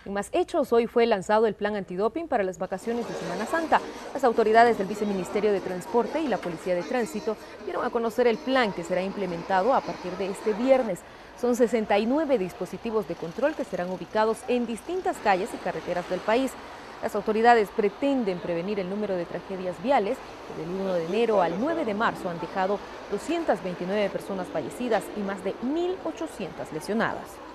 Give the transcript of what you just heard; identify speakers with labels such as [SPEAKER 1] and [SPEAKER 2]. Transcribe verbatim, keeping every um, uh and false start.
[SPEAKER 1] En más hechos, hoy fue lanzado el plan antidoping para las vacaciones de Semana Santa. Las autoridades del Viceministerio de Transporte y la Policía de Tránsito dieron a conocer el plan que será implementado a partir de este viernes. Son sesenta y nueve dispositivos de control que serán ubicados en distintas calles y carreteras del país. Las autoridades pretenden prevenir el número de tragedias viales que del uno de enero al nueve de marzo han dejado doscientas veintinueve personas fallecidas y más de mil ochocientas lesionadas.